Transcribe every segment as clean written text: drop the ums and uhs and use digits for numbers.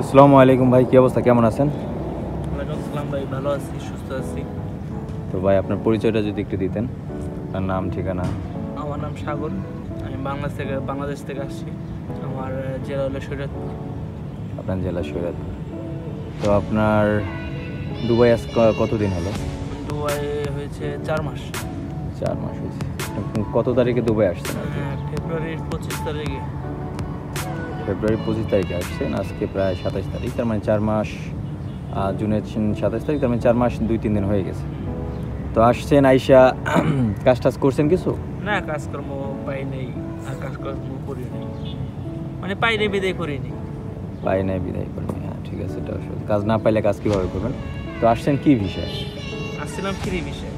আসসালামু আলাইকুম ভাই, কি অবস্থা, কেমন আছেন? ওয়ালাইকুম আসসালাম ভাই, ভালো আছি, সুস্থ আছি। তো ভাই আপনার পরিচয়টা যদি একটু দিতেন, আপনার নাম ঠিকানা। আমার নাম সাগর, আমি বাংলাদেশ থেকে আসছি। আমার জেলা হলো শরীয়তপুর। আপনার জেলা সৈয়দ। তো আপনার দুবাই আজ কতদিন হলো? দুবাই হয়েছে 4 মাস। 4 মাস হয়েছে। কত তারিখে দুবাই আসছেন আর কি? ফেব্রুয়ারির 25 তারিখে। ফেব্রুয়ারি 25 তারিখে আসছেন, আজকে প্রায় 27 তারিখ, তার মানে 4 মাস। জুনের 27 তারিখ, তার মানে 4 মাস 2-3 দিন হয়ে গেছে। তো আসছেন আইসা কাজ টাজ করছেন কিছু? না, কাজকর্ম পাই নেই, আর কাজকর্ম করি নাই, মানে পাই নেই বিদায় করি নি। পাই নাই বিদায় করেনি, হ্যাঁ ঠিক আছে, এটা আসলে কাজ না পাইলে কাজ কীভাবে করবেন? তো আসছেন কি বিষয়? আসছিলাম ফ্রি বিষয়।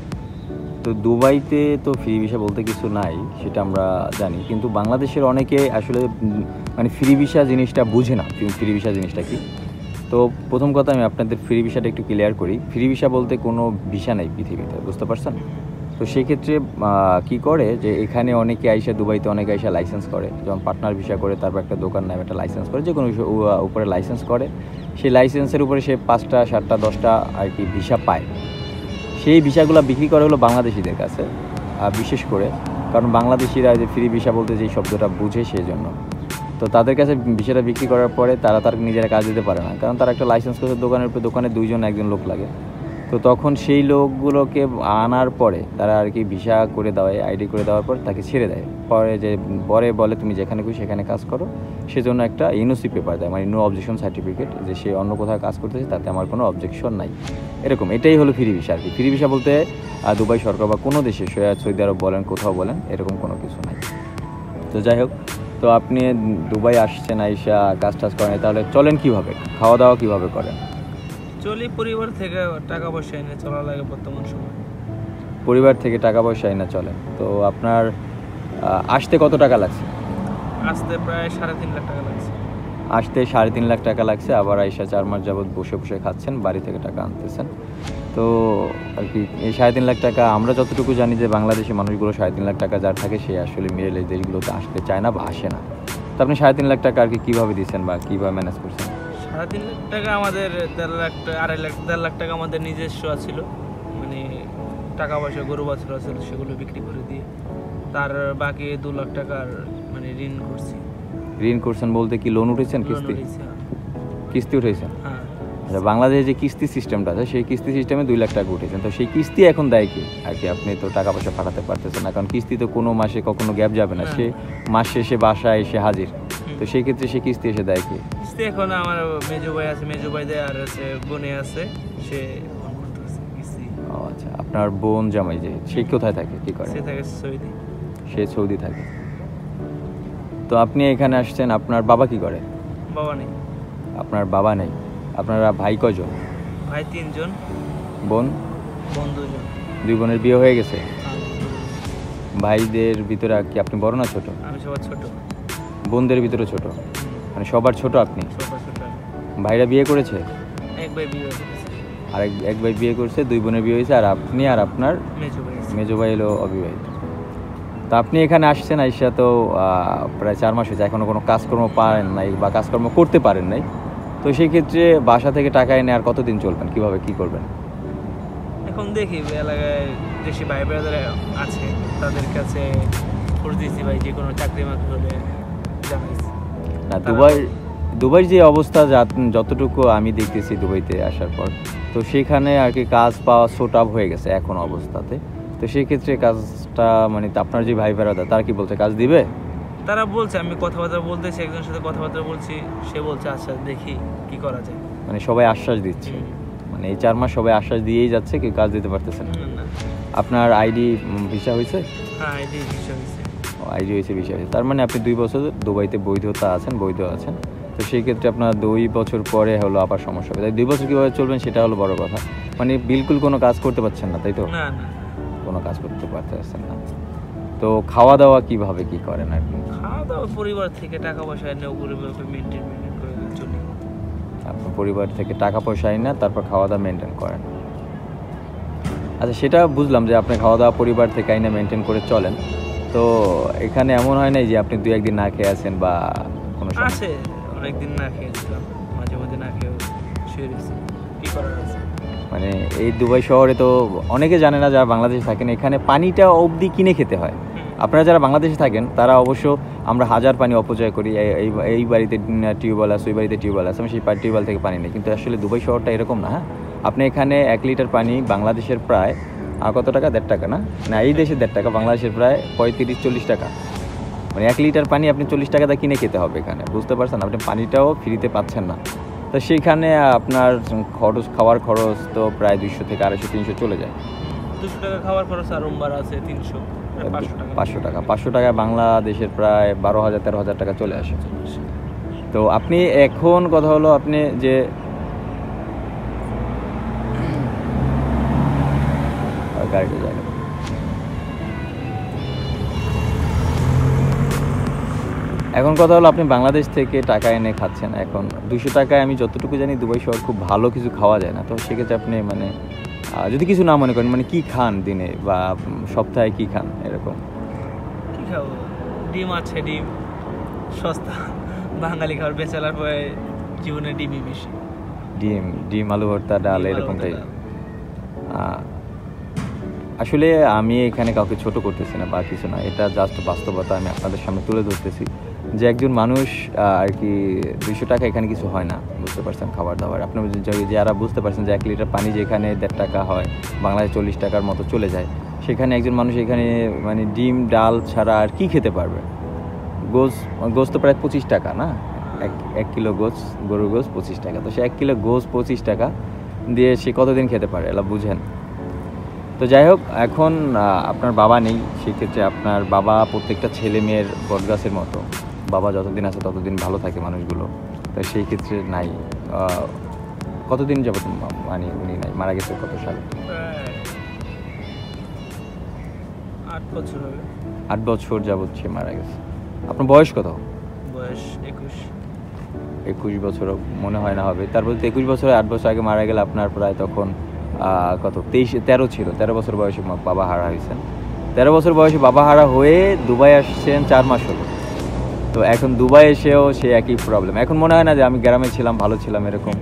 তো দুবাইতে তো ফ্রি ভিসা বলতে কিছু নাই, সেটা আমরা জানি, কিন্তু বাংলাদেশের অনেকে আসলে মানে ফ্রি ভিসা জিনিসটা বুঝে না, ফ্রি ভিসা জিনিসটা কি। তো প্রথম কথা আমি আপনাদের ফ্রি ভিসাটা একটু ক্লিয়ার করি। ফ্রি ভিসা বলতে কোনো ভিসা নেই পৃথিবীতে, বুঝতে পারছেন? তো সেক্ষেত্রে কী করে যে এখানে অনেকে আইসা, দুবাইতে অনেকে আইসা লাইসেন্স করে, যেমন পার্টনার ভিসা করে, তারপর একটা দোকান নামে একটা লাইসেন্স করে, যে কোনো উপরে লাইসেন্স করে, সেই লাইসেন্সের উপরে সে 5টা 7টা 10টা আর কি ভিসা পায়। সেই ভিসাগুলো বিক্রি করা হলো বাংলাদেশিদের কাছে, বিশেষ করে কারণ বাংলাদেশিরা যে ফ্রি ভিসা বলতে যেই শব্দটা বুঝে সেই জন্য। তো তাদের কাছে ভিসাটা বিক্রি করার পরে তার নিজেরা কাজ দিতে পারে না, কারণ তারা একটা লাইসেন্স করছে দোকানের উপরে, দোকানে 2-1 লোক লাগে। তো তখন সেই লোকগুলোকে আনার পরে তারা আর কি ভিসা করে দেওয়ায়, আইডি করে দেওয়ার পর তাকে ছেড়ে দেয়, পরে বলে তুমি যেখানে খুশি সেখানে কাজ করো। সেজন্য একটা এনওসি পেপার দেয়, মানে নো অবজেকশন সার্টিফিকেট, যে সে অন্য কোথাও কাজ করতেছে তাতে আমার কোনো অবজেকশন নাই, এরকম। এটাই হলো ফ্রি ভিসা আর কি। ফ্রি ভিসা বলতে দুবাই সরকার বা কোনো দেশে, সৌদি আরব বলেন, কোথাও বলেন, এরকম কোনো কিছু নাই। তো যাই হোক, তো আপনি দুবাই আসছেন, আইসা কাজ টাজ করেন, তাহলে চলেন কীভাবে, খাওয়া দাওয়া কীভাবে করেন? চলি পরিবার থেকে টাকা পয়সা এনে চলা লাগে বর্তমান সময়। পরিবার থেকে টাকা পয়সা এনে চলেন। তো আপনার আসতে কত টাকা লাগছে? আসতে প্রায় 3.5 লাখ টাকা লাগছে। আসতে 3.5 লাখ টাকা লাগছে, আবার আইসা 4 মাস যাবৎ বসে বসে খাচ্ছেন, বাড়ি থেকে টাকা আনতেছেন। তো আর কি এই 3.5 লাখ টাকা, আমরা যতটুকু জানি যে বাংলাদেশি মানুষগুলো 3.5 লাখ টাকা যার থাকে সে আসলে মিডল এই দেশগুলোতে আসতে চায় না বা আসে না। তো আপনি 3.5 লাখ টাকা আর কি কীভাবে দিচ্ছেন বা কীভাবে ম্যানেজ করছেন? 3.5 লাখ টাকা আমাদের 1.5 লাখ টাকা আমাদের নিজস্ব ছিল, মানে টাকা পয়সা গরু বাছুর ছিল, সেগুলো বিক্রি করে দিয়ে তার বাকি 2 লাখ টাকার মানে ঋণ করছি। ঋণ করছেন বলতে কি লোন উঠেছেন? কিস্তি উঠেছেন? হ্যাঁ। আচ্ছা, বাংলাদেশে যে কিস্তি সিস্টেমটা আছে সেই কিস্তি সিস্টেমে 2 লাখ টাকা উঠেছেন। তো সেই কিস্তি এখন দেয় কি আর কি? আপনি তো টাকা পয়সা পাঠাতে পারতেছেন না, কারণ কিস্তি তো কোনো মাসে কখনো গ্যাপ যাবে না, সে মাস শেষে বাসায় এসে হাজির। তো সেই ক্ষেত্রে সে কিস্তি এসে দেয় কি? কিস্তি এখন আমার মেজো ভাই আছে, মেজো ভাই দেয়, আর আছে বোনে আছে, সে ফোন করতেছে কিস্তি। ও আচ্ছা, আপনার বোন জামাই যে, সে কোথায় থাকে, কি করে? সে থাকে সৌদি। সে সৌদি থাকে। তো আপনি এখানে আসছেন, আপনার বাবা কি করে? বাবা নেই। আপনার বাবা নেই। আপনারা ভাই কয়জন? ভাই 3 জন, বোন? বোন 2 জন। 2 বোনের বিয়ে হয়ে গেছে? ভাইদের ভিতরে কি আপনি বড় না ছোট? আমি সবার ছোট। বোনদের ভিতরে ছোট, মানে সবার ছোট আপনি? সবার ছোট। ভাইরা বিয়ে করেছে? এক ভাই বিয়ে করেছে। আর এক ভাই বিয়ে করছে, 2 বোনের বিয়ে হয়েছে, আর আপনি আর আপনার মেজো ভাই হলো অবিবাহিত। তো আপনি এখানে আসছেন, আইসা তো প্রায় 4 মাস হয়েছে, এখনও কোনো কাজকর্ম পারেন নাই বা কাজকর্ম করতে পারেন নাই। তো সেই ক্ষেত্রে বাসা থেকে টাকা এনে আর কতদিন চলবেন, কিভাবে কি করবেন? এখন দেখি এলাকায় দেশি ভাই ব্রাদার আছে, তাদের কাছে খোঁজ দিয়েছি, ভাই যে কোনো চাকরি মাকরি হলে জানাইছি। না, দুবাই যে অবস্থা, যতটুকু আমি দেখতেছি দুবাইতে আসার পর, তো সেখানে আর কি কাজ পাওয়া ছোট আপ হয়ে গেছে এখন অবস্থাতে। তো সেই ক্ষেত্রে কাজটা মানে আপনার যে ভাই ব্রাদার, তারা কি বলছে কাজ দিবে? তারা বলছে, আমি কথাবার্তা বলতেছি, একজনের সাথে কথাবার্তা বলছি, সে বলছে আচ্ছা দেখি কি করা যায়। মানে সবাই আশ্বাস দিচ্ছে, মানে এই 4 মাস সবাই আশ্বাস দিয়েই যাচ্ছে, কেউ কাজ দিতে পারতেছে না। আপনার আইডি ভিসা হয়েছে? হ্যাঁ, আইডি ভিসা হয়েছে। আইডি হয়েছে, ভিসা হয়েছে, তার মানে আপনি 2 বছর দুবাইতে বৈধ আছেন। তো সেই ক্ষেত্রে আপনার 2 বছর পরে হলো আবার সমস্যা হবে। তাই 2 বছর কীভাবে চলবেন সেটা হলো বড় কথা। মানে বিলকুল কোনো কাজ করতে পারছেন না, তাই তো? না, কোনো কাজ করতে পারতেছেন না। তো খাওয়া দাওয়া কীভাবে কি করেন আর কি? খাওয়া দাওয়া পরিবার থেকে টাকা পয়সা এনে পরিবারকে মেনটেন করে চলি। আপনার পরিবার থেকে টাকা পয়সা আইন না, তারপর খাওয়া দাওয়া মেনটেন করেন। আচ্ছা, সেটা বুঝলাম যে আপনি খাওয়া দাওয়া পরিবার থেকে আইনা মেনটেন করে চলেন। তো এখানে এমন হয় নাই যে আপনি 2-1 দিন না খেয়ে আছেন বা কোনো আছে, অনেকদিন না খেয়েছিলাম, মাঝে মধ্যে না খেয়েও শুয়ে রয়েছি, কী করার আছে। মানে এই দুবাই শহরে তো অনেকে জানে না যারা বাংলাদেশে থাকেন, এখানে পানিটা অবধি কিনে খেতে হয়। আপনারা যারা বাংলাদেশে থাকেন তারা অবশ্য আমরা হাজার পানি অপচয় করি, এই বাড়িতে টিউবওয়েল আছে, ওই বাড়িতে টিউবওয়েল আছে, আমি সেই টিউবওয়েল থেকে পানি নিই, কিন্তু আসলে দুবাই শহরটা এরকম না। হ্যাঁ, আপনি এখানে 1 লিটার পানি বাংলাদেশের প্রায় কত টাকা, 1.5 টাকা না, এই দেশে 1.5 টাকা, বাংলাদেশের প্রায় 35-40 টাকা। মানে 1 লিটার পানি আপনি 40 টাকা দিয়ে কিনে খেতে হবে এখানে, বুঝতে পারছেন? আপনি পানিটাও ফ্রিতে পাচ্ছেন না। তো সেইখানে আপনার খরচ, খাওয়ার খরচ তো প্রায় 200 থেকে 250-300 চলে যায়। 200 টাকা খাওয়ার খরচ, আর রুম ভাড়া আছে 300, 500 টাকা। 500 টাকা বাংলাদেশের প্রায় 12,000-13,000 টাকা চলে আসে। তো আপনি এখন কথা হলো আপনি যে গাড়িতে যায় না, এখন কথা হলো আপনি বাংলাদেশ থেকে টাকা এনে খাচ্ছেন। এখন 200 টাকায় আমি যতটুকু জানি দুবাই শহর খুব ভালো কিছু খাওয়া যায় না। তো সেক্ষেত্রে আপনি মানে যদি কিছু না মনে করেন, মানে কি খান দিনে বা সপ্তাহে কি খান এরকম? কী খাবো, ডিম আছে, ডিম সস্তা, বাঙালি খাবার বেচালার পরে জীবনে ডিমই বেশি। ডিম আলু ভর্তা, ডাল এরকমটাই। আসলে আমি এখানে কাউকে ছোট করতেছি না বা কিছু না, এটা জাস্ট বাস্তবতা আমি আপনাদের সামনে তুলে ধরতেছি যে একজন মানুষ আর কি 200 টাকা এখানে কিছু হয় না, বুঝতে পারছেন? খাবার দাবার আপনি যারা বুঝতে পারছেন যে 1 লিটার পানি যেখানে 1.5 টাকা হয়, বাংলাদেশে 40 টাকার মতো চলে যায়, সেখানে একজন মানুষ এখানে মানে ডিম ডাল ছাড়া আর কি খেতে পারবে? গোস তো প্রায় 25 টাকা না, 1 কিলো গোস, গরুর গোস 25 টাকা। তো সে 1 কিলো গোস 25 টাকা দিয়ে সে কতদিন খেতে পারে এলা বুঝেন? তো যাই হোক, এখন আপনার বাবা নেই, সেক্ষেত্রে আপনার বাবা প্রত্যেকটা ছেলে মেয়ের বটগাছের মতো, বাবা যতদিন আছে ততদিন ভালো থাকে মানুষগুলো। তাই সেই ক্ষেত্রে নাই। কতদিন যাবত মানে উনি নাই, মারা গেছে কত সালে? 8 বছর হবে। 8 বছর যাবত সে মারা গেছে। আপনার বয়স কত? বয়স 21 বছর মনে হয় না হবে। তারপর 21 বছর, 8 বছর আগে মারা গেলে আপনার প্রায় তখন কত 13 ছিল। 13 বছর বয়সে বাবা হারা হয়েছেন। 13 বছর বয়সে বাবা হারা হয়ে দুবাই আসছেন 4 মাস হলো। তো এখন দুবাই এসেও সে একই প্রবলেম। এখন মনে হয় না যে আমি গ্রামে ছিলাম, ভালো ছিলাম এরকম?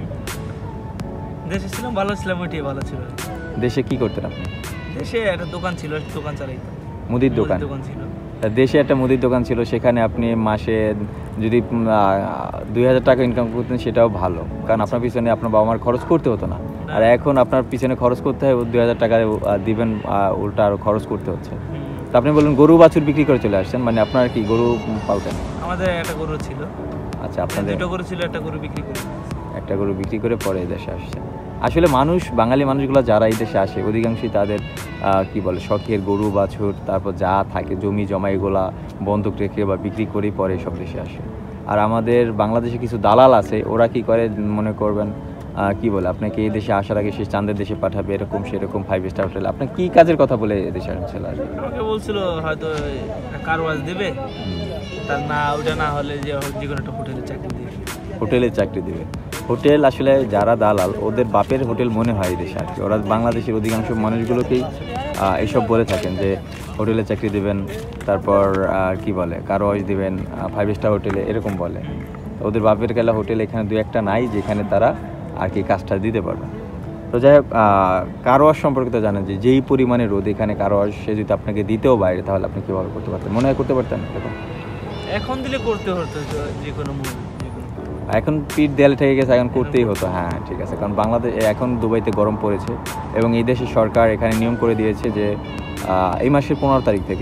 দেশে ছিলাম, ভালো ছিলাম, ওইটাই ভালো ছিল। দেশে কি করতেন আপনি? দেশে একটা দোকান ছিল, দোকান চালাইতাম, মুদির দোকান ছিল। দেশে একটা মুদির দোকান ছিল, সেখানে আপনি মাসে যদি 2,000 টাকা ইনকাম করতেন সেটাও ভালো, কারণ আপনার পিছনে আপনার বাবা মার খরচ করতে হতো না। আর এখন আপনার পিছনে খরচ করতে হয়, 2,000 টাকা দিবেন, উল্টা আরও খরচ করতে হচ্ছে। তো আপনি বললেন গরু বাছুর বিক্রি করে চলে আসছেন, মানে আপনার কি গরু পালতেন? আমাদের একটা গরু ছিল। আচ্ছা, আপনাদের 2টো গরু ছিল, একটা গরু বিক্রি করে, একটা গরু বিক্রি করে পরে এই দেশে আসছেন। আসলে বাঙালি মানুষগুলো যারা এই দেশে আসে অধিকাংশই তাদের কি বলে শখের গরু বাছুর, তারপর যা থাকে জমি জমা এগুলা বন্ধক রেখে বা বিক্রি করেই পরে সব দেশে আসে। আর আমাদের বাংলাদেশে কিছু দালাল আছে, ওরা কি করে মনে করবেন কি বলে আপনাকে এই দেশে আসার আগে সে চাঁদের দেশে পাঠাবে, এরকম সেরকম 5 স্টার হোটেল। আপনার কি কাজের কথা বলে দেশে আসছিল? আমাকে বলছিল হয়তো কারওয়াজ দেবে, তার না ওটা না হলে যে কোনো একটা হোটেলে চাকরি দিবে। হোটেলে চাকরি দিবে? হোটেল আসলে যারা দালাল ওদের বাপের হোটেল মনে হয় এই দেশে আর কি। ওরা বাংলাদেশের অধিকাংশ মানুষগুলোকেই এইসব বলে থাকেন যে হোটেলে চাকরি দেবেন, তারপর কি বলে কারওয়াজ দিবেন 5 স্টার হোটেলে, এরকম বলে। ওদের বাপের গেলা হোটেল এখানে 2-1টা নাই যেখানে তারা আর কি কাজটা দিতে পারবে। তো যাই হোক, কারওয়াজ সম্পর্কে তো জানেন যে যেই পরিমাণে রোদ এখানে, কারওয়াজ সে যদি আপনাকে দিতেও বাইরে, তাহলে আপনি কীভাবে করতে পারতেন? মনে হয় করতে পারতেন? এখন দিলে করতে হতো যে কোনো এখন পিঠ দেয়ালে ঠেকে গেছে, এখন করতেই হতো। হ্যাঁ ঠিক আছে, কারণ বাংলাদেশ এখন দুবাইতে গরম পড়েছে এবং এই দেশের সরকার এখানে নিয়ম করে দিয়েছে যে এই মাসের 15 তারিখ থেকে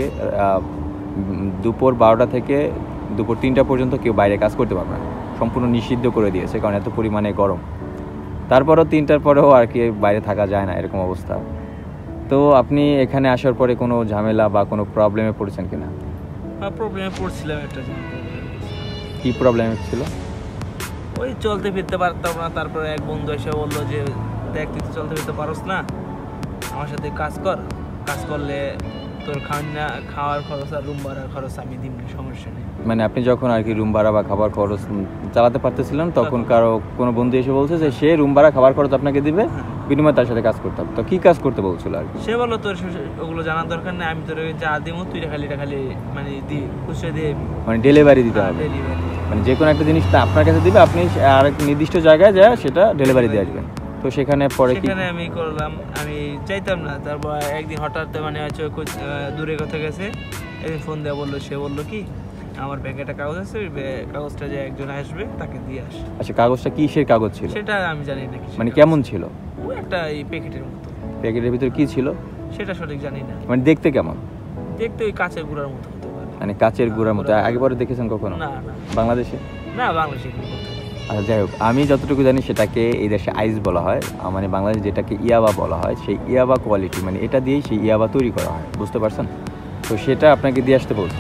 দুপুর 12টা থেকে দুপুর 3টা পর্যন্ত কেউ বাইরে কাজ করতে পারবে না, সম্পূর্ণ নিষিদ্ধ করে দিয়েছে, কারণ এত পরিমাণে গরম। তারপরও 3টার পরেও আর কি বাইরে থাকা যায় না, এরকম অবস্থা। তো আপনি এখানে আসার পরে কোনো ঝামেলা বা কোনো প্রবলেমে পড়েছেন কিনা? হ্যাঁ, প্রবলেমে পড়ছিলাম। একটা কি প্রবলেম ছিল? ওই চলতে ফিরতে পারতাম না। তারপরে এক বন্ধু এসে বললো যে দেখ তুই তো চলতে ফিরতে পারস না, আমার সাথে কাজ কর, কাজ করলে তোর খাওয়ার খরচ আর রুম ভাড়ার খরচ আমি দিব, সমস্যা নেই। মানে আপনি যখন আর কি রুম ভাড়া বা খাবার খরচ চালাতে পারতেছিলেন, তখন কোনো বন্ধু এসে বলছে যে সে রুম ভাড়া খাবার খরচ আপনাকে দিবে, বিনিময়ে তার সাথে কাজ করতে হবে। তো কি কাজ করতে বলছিল আর কি? সে বললো তোর ওগুলো জানার দরকার নেই, আমি তোর যা দিব তুই খালি মানে খুচরা দিয়ে, মানে ডেলিভারি দিতে হবে। ডেলিভারি মানে যে কোনো একটা জিনিস আপনার কাছে দিবে, আপনি আরেক নির্দিষ্ট জায়গায় যায় সেটা ডেলিভারি দিয়ে আসবেন। তো সেখানে পরে কি সেখানে আমি করলাম, আমি চাইতাম না। তারপর একদিন হঠাৎ মানে হচ্ছে দূরে কথা গেছে, একদিন ফোন দেওয়া বললো, সে বললো কি আমার ব্যাগে একটা কাগজ আছে, ওই কাগজটা যে একজন আসবে তাকে দিয়ে আস। আচ্ছা, কাগজটা কিসের কাগজ ছিল? সেটা আমি জানি না কি, মানে কেমন ছিল? ও একটা এই প্যাকেটের মতো। প্যাকেটের ভিতরে কি ছিল সেটা সঠিক জানি না। মানে দেখতে কেমন? দেখতে ওই কাঁচের গুঁড়ার মতো হতে পারে। মানে কাচের গুঁড়ার মতো। আগে পরে দেখেছেন কখনো না না বাংলাদেশে? না, বাংলাদেশে এগুলো করতে হয়। আচ্ছা, যাই হোক, আমি যতটুকু জানি সেটাকে এই দেশে আইস বলা হয়, মানে বাংলাদেশ যেটাকে ইয়াবা বলা হয়, সেই ইয়াবা কোয়ালিটি, মানে এটা দিয়েই সেই ইয়াবা তৈরি করা হয়, বুঝতে পারছেন? তো সেটা আপনাকে দিয়ে আসতে বলছে।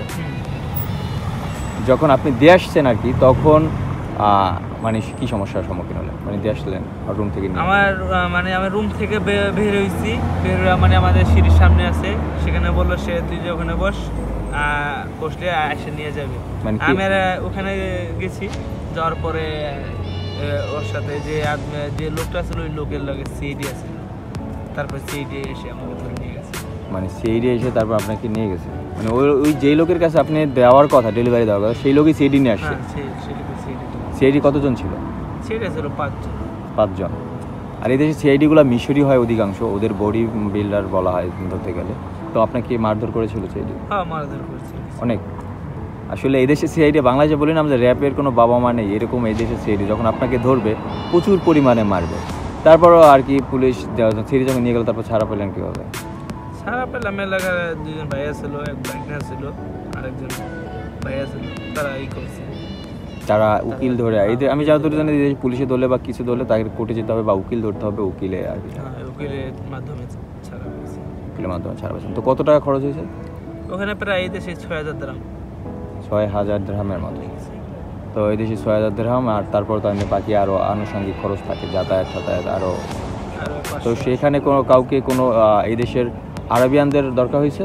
যখন আপনি দিয়ে আসছেন আর কি, তখন মানে কি সমস্যার সম্মুখীন হলেন? মানে দিয়ে আসলেন রুম থেকে নিয়ে? মানে আমি রুম থেকে বের হয়েছি, বের হয়ে মানে আমাদের সিঁড়ির সামনে আছে, সেখানে বললো সে তুই যে ওখানে বসলে এসে নিয়ে যাবে। মানে আমি ওখানে গেছি, যাওয়ার পরে ওর সাথে যে লোকটা ছিল ওই লোকের লগে সিডি আছে, তারপর সিডি এসে আমাকে ধরে নিয়ে গেছে। মানে সিডি এসে তারপর আপনাকে নিয়ে গেছে? মানে ওই যেই লোকের কাছে আপনি দেওয়ার কথা, ডেলিভারি দেওয়ার কথা, সেই লোকই সিডি নিয়ে আসছে? সিআইডি কতজন ছিল? সিআইডি ছিল 5 জন। আর এই দেশে সিআইডিগুলো মিশরি হয় অধিকাংশ, ওদের বডি বিল্ডার বলা হয় ধরতে গেলে। তো আপনাকে মারধর করেছিল সিআইডি? হ্যাঁ, মারধর করেছিল অনেক। আসলে এই দেশে সিআইডি, বাংলাদেশে বলি না আমাদের র্যাপের কোনো বাবা মা নেই, এরকম এই দেশে সিআইডি যখন আপনাকে ধরবে প্রচুর পরিমাণে মারবে। তারপরও আর কি পুলিশ সিআইডি যখন নিয়ে গেল, তারপর ছাড়া পেলেন কীভাবে? ছাড়া পেলাম, এলাকার 2 জন ভাইয়া ছিল, এক বাইকনা ছিল, আরেকজন ভাইয়া ছিল, তারা করছে। যারা উকিল ধরে, এই আমি যতটুকু জানি পুলিশে ধরলে বা কিছু ধরলে তাকে কোর্টে যেতে হবে বা উকিল ধরতে হবে, উকিলে আর কি। উকিলের মাধ্যমে ছাড়া পেয়েছি। উকিলের মাধ্যমে ছাড়া পেয়েছেন। তো কত টাকা খরচ হয়েছে ওখানে? প্রায় এই দেশে 6000 দিরহাম। 6000 দিরহামের মতো। তো এই দেশে 6000 দিরহাম, আর তারপর তো বাকি আরও আনুষঙ্গিক খরচ থাকে, যাতায়াত আরও। তো সেখানে কাউকে এই দেশের আরবিয়ানদের দরকার হয়েছে?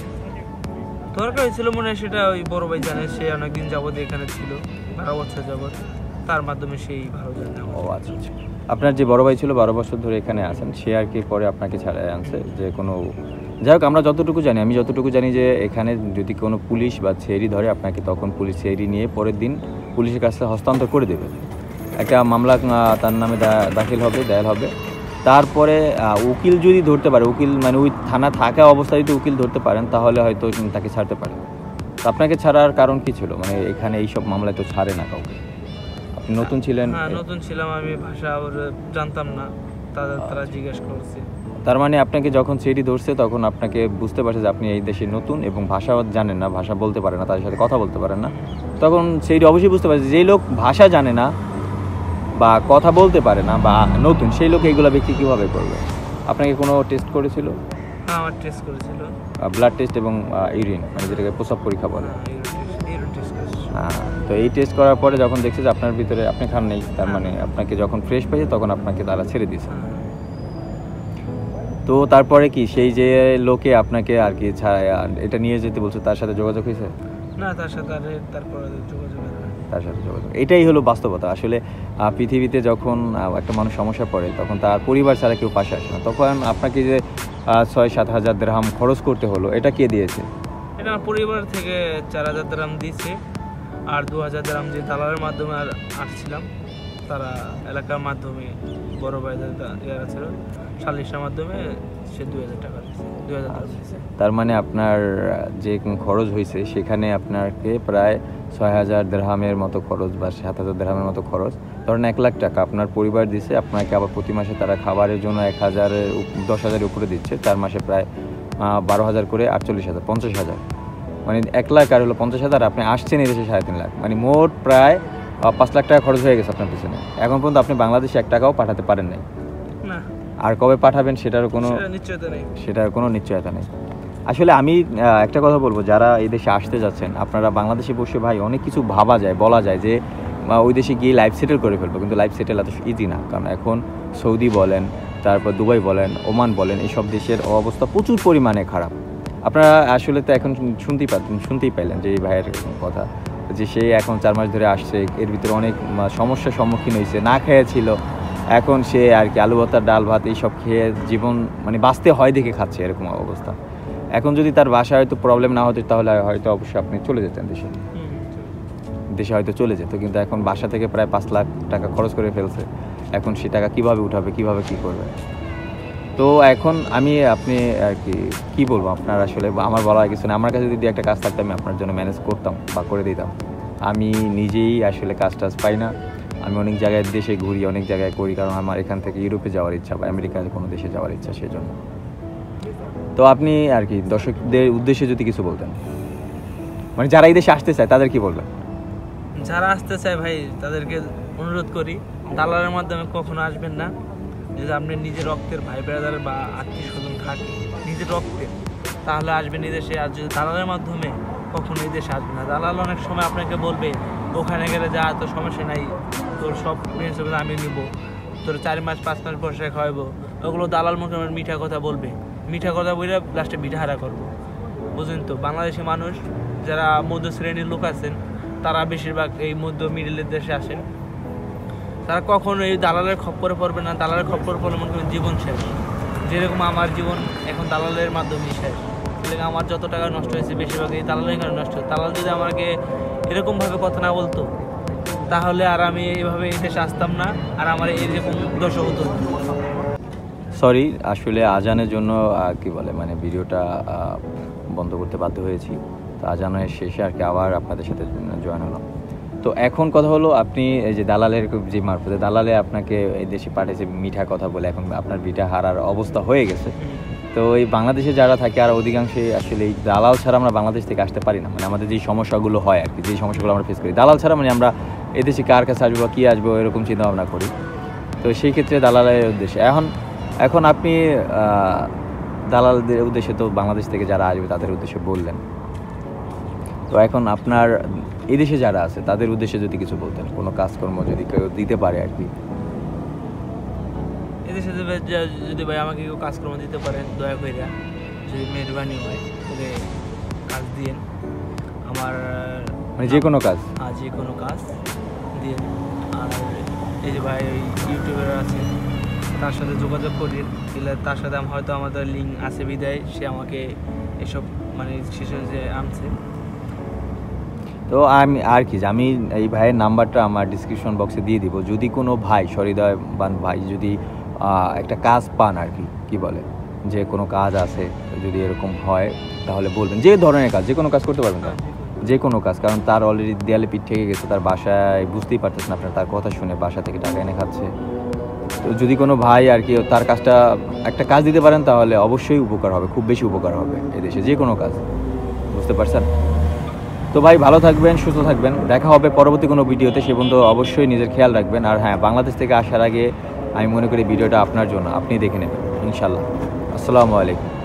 দরকার হয়েছিল মনে হয়, সেটা ওই বড় ভাই জানে, সে অনেকদিন যাবত এখানে ছিল, 12 বছর যাবত, তার মাধ্যমে সেই ভালো জানে। ও আচ্ছা আচ্ছা। আপনার যে বড় ভাই ছিল 12 বছর ধরে এখানে আছেন, সে আর কি পরে আপনাকে ছাড়াই আনছে যে কোনো, যাই হোক, আমি যতটুকু জানি যে এখানে যদি কোনো পুলিশ বা ছেড়ি ধরে আপনাকে, তখন পুলিশ ছেড়ি নিয়ে পরের দিন পুলিশের কাছে হস্তান্তর করে দেবে। একটা মামলা তার নামে দায়ের হবে। তারপরে উকিল যদি ধরতে পারে, উকিল মানে ওই থানা থাকা অবস্থায় যদি উকিল ধরতে পারেন, তাহলে হয়তো তাকে ছাড়তে পারে। তো আপনাকে ছাড়ার কারণ কি ছিল? মানে এখানে এইসব মামলায় তো ছাড়ে না কাউকে। আপনি নতুন ছিলেন? হ্যাঁ, নতুন ছিলাম, আমি ভাষা জানতাম না, তারা জিজ্ঞেস করছে। তার মানে আপনাকে যখন সিডি ধরছে তখন আপনাকে বুঝতে পারছে যে আপনি এই দেশে নতুন এবং ভাষা জানেন না, ভাষা বলতে পারেন না, তাদের সাথে কথা বলতে পারেন না। তখন সিডি অবশ্যই বুঝতে পারছে যেই লোক ভাষা জানে না বা কথা বলতে পারে না বা নতুন, সেই লোক এইগুলো ব্যক্তি কীভাবে করবে? আপনাকে কোনো টেস্ট করেছিল? হ্যাঁ, আমার টেস্ট করেছিল, ব্লাড টেস্ট এবং ইউরিন, মানে যেটাকে প্রস্রাব পরীক্ষা বলে। হ্যাঁ, তো এই টেস্ট করার পরে যখন দেখছে যে আপনার ভিতরে আপনি খান নেই, তার মানে আপনাকে যখন ফ্রেশ পেয়েছে তখন আপনাকে তারা ছেড়ে দিয়েছে। তো তারপরে কি সেই যে লোকে আপনাকে আর কি এটা নিয়ে যেতে বলছে, তার সাথে যোগাযোগ হয়েছে? না, তার সাথে যোগাযোগ। এটাই হলো বাস্তবতা। আসলে পৃথিবীতে যখন একটা মানুষ সমস্যা পড়ে, তখন তার পরিবার ছাড়া কেউ পাশে আসে না। তখন আপনাকে যে 6-7 হাজার দিরহাম খরচ করতে হলো, এটা কে দিয়েছে? এটা আমার পরিবার থেকে 4000 দিরহাম দিয়েছে, আর 2000 দিরহাম যে দালালের মাধ্যমে আসছিলাম, তারা এলাকার মাধ্যমে বড় ভাই যারা ছিল সালিশের মাধ্যমে, সে 2000 টাকা দিয়েছে, 2000 টাকা দিয়েছে। তার মানে আপনার যে খরচ হয়েছে সেখানে আপনাকে প্রায় 6000 দিরহামের মতো খরচ বা 7000 দিরহামের মতো খরচ। ধরেন 1 লাখ টাকা আপনার পরিবার দিচ্ছে, আপনাকে আবার প্রতি মাসে তারা খাবারের জন্য 10,000 উপরে দিচ্ছে, 4 মাসে প্রায় 12,000 করে 48,000, 50,000। মানে 1 লাখ আর হলো 50,000, আপনি আসছেন এই দেশে 3.5 লাখ, মানে মোট প্রায় 5 লাখ টাকা খরচ হয়ে গেছে আপনার পিছনে। এখন পর্যন্ত আপনি বাংলাদেশে 1 টাকাও পাঠাতে পারেন নাই। না। আর কবে পাঠাবেন সেটারও কোনো নিশ্চয়তা নেই। আসলে আমি একটা কথা বলবো, যারা এই দেশে আসতে যাচ্ছেন, আপনারা বাংলাদেশে বসে ভাই অনেক কিছু বলা যায় যে ওই দেশে গিয়ে লাইফ সেটেল করে ফেলবো, কিন্তু লাইফ সেটেল এত ইজি না। কারণ এখন সৌদি বলেন, তারপর দুবাই বলেন, ওমান বলেন, এইসব দেশের অবস্থা প্রচুর পরিমাণে খারাপ। আপনারা আসলে তো এখন শুনতেই পাইলেন যে এই ভাইয়ের কথা, যে সে এখন 4 মাস ধরে আসছে, এর ভিতরে অনেক সমস্যার সম্মুখীন হয়েছে, না খেয়েছিল, এখন সে আর কি আলু ভর্তা, ডাল ভাত এইসব খেয়ে জীবন মানে বাঁচতে হয় দেখে খাচ্ছে, এরকম অবস্থা। এখন যদি তার বাসায় হয়তো প্রবলেম না হতো, তাহলে হয়তো অবশ্যই আপনি চলে যেতেন দেশে। দেশে হয়তো চলে যেত, কিন্তু এখন বাসা থেকে প্রায় 5 লাখ টাকা খরচ করে ফেলছে। এখন সে টাকা কীভাবে উঠাবে, কীভাবে কী করবে? তো এখন আমি আপনি আর কি বলবো, আপনার আসলে আমার বলার কিছু না। আমার কাছে যদি একটা কাজ থাকতো আমি আপনার জন্য ম্যানেজ করতাম বা করে দিতাম। আমি নিজেই আসলে কাজ টাজ পাই না। আমি অনেক জায়গায় দেশে ঘুরি, অনেক জায়গায় করি, কারণ আমার এখান থেকে ইউরোপে যাওয়ার ইচ্ছা বা আমেরিকার কোনো দেশে যাওয়ার ইচ্ছা, সেজন্য। তো আপনি আর কি দর্শকদের উদ্দেশ্যে যদি কিছু বলতেন, মানে যারা এই দেশে আসতে চায় তাদের কি বলবেন? যারা আসতে চায় ভাই তাদেরকে অনুরোধ করি, দালালের মাধ্যমে কখনো আসবেন না। যদি আপনি নিজের রক্তের ভাই ব্রাদার বা আত্মীয় স্বজন থাকে নিজের রক্তের, তাহলে আসবেন এই দেশে। আর যদি দালালের মাধ্যমে, কখনো এই দেশে আসবে না। দালাল অনেক সময় আপনাকে বলবে ওখানে গেলে যা, তোর সমস্যা নাই, তোর সব প্রিন্সিপাল আমি নিব, তোর 4 মাস 5 মাস পয়সা খাওয়াবো। ওগুলো দালাল মুখে মিঠা কথা বলবে, মিঠা কথা বলে লাস্টে বিটাহারা করবো। বুঝলেন তো, বাংলাদেশি মানুষ যারা মধ্য শ্রেণীর লোক আছেন তারা বেশিরভাগ এই মধ্য মিডিলের দেশে আসেন। তারা কখনো এই দালালের খপ্পরে পড়বে না। দালালের খপ্পরে পড়লে মনে করেন জীবন শেষ। যেরকম আমার জীবন এখন দালালের মাধ্যমেই শেষ। তাহলে আমার যত টাকা নষ্ট হয়েছে বেশিরভাগ এই দালালের কারণে নষ্ট হয়েছে। দালাল যদি আমাকে এরকমভাবে কথা না বলতো, তাহলে আর আমি এইভাবে এই দেশে আসতাম না, আর আমার এইরকম দশা হতো। সরি, আসলে আজানের জন্য কি বলে মানে ভিডিওটা বন্ধ করতে বাধ্য হয়েছি। তো আজানের শেষে আর কি আবার আপনাদের সাথে জয়েন হলাম। তো এখন কথা হলো, আপনি এই যে দালালের যে মারফতে দালালে আপনাকে এই দেশে পাঠিয়েছে মিঠা কথা বলে, এখন আপনার ভিটা হারার অবস্থা হয়ে গেছে। তো এই বাংলাদেশে যারা থাকে আর অধিকাংশই আসলে এই দালাল ছাড়া আমরা বাংলাদেশ থেকে আসতে পারি না। মানে আমাদের যেই সমস্যাগুলো হয় আর কি, যেই সমস্যাগুলো আমরা ফেস করি, দালাল ছাড়া মানে আমরা এদেশে কার কাছে আসবো বা কী আসবো এরকম চিন্তা ভাবনা করি। তো সেই ক্ষেত্রে দালালের উদ্দেশ্যে এখন আপনি দালালদের উদ্দেশ্যে তো বাংলাদেশ থেকে যারা আসবে তাদের উদ্দেশ্যে বললেন, তো এখন আপনার এই দেশে যারা আছে তাদের উদ্দেশ্যে যদি কিছু বলতেন, কোনো কাজকর্ম যদি কেউ দিতে পারে আর কি। এদেশে যদি ভাই আমাকে কেউ কাজকর্ম দিতে পারেন, দয়া করে যদি মেহরবানি হয় তবে কাজ দিয়েন। আমার মানে যে কোনো কাজ, যে কোনো কাজ দিয়েন। আর এই যে ভাই ইউটিউবার আছে তার সাথে যোগাযোগ করি, তার সাথে হয়তো আমাদের লিঙ্ক আছে বিদায় সে আমাকে এসব মানে শেষে যে আনছে। তো আমি আর কি আমি এই ভাইয়ের নাম্বারটা আমার ডিসক্রিপশন বক্সে দিয়ে দিব। যদি কোনো ভাই সহৃদয়বান ভাই যদি একটা কাজ পান আর কি বলে যে কোনো কাজ আছে, যদি এরকম হয় তাহলে বলবেন। যে ধরনের কাজ, যে কোনো কাজ করতে পারবেন, যে কোনো কাজ, কারণ তার অলরেডি দেয়ালে পিঠ থেকে গেছে, তার বাসায় বুঝতেই পারতেছেন আপনার, তার কথা শুনে বাসা থেকে টাকা এনে খাচ্ছে। তো যদি কোনো ভাই আর কি তার কাজটা একটা কাজ দিতে পারেন তাহলে অবশ্যই উপকার হবে, খুব বেশি উপকার হবে এদেশে যে কোনো কাজ, বুঝতে পারছেন? তো ভাই ভালো থাকবেন, সুস্থ থাকবেন, দেখা হবে পরবর্তী কোনো ভিডিওতে। সে পর্যন্ত অবশ্যই নিজের খেয়াল রাখবেন। আর হ্যাঁ, বাংলাদেশ থেকে আসার আগে আমি মনে করি ভিডিওটা আপনার জন্য, আপনি দেখে নেবেন ইনশাল্লাহ। আসসালামু আলাইকুম।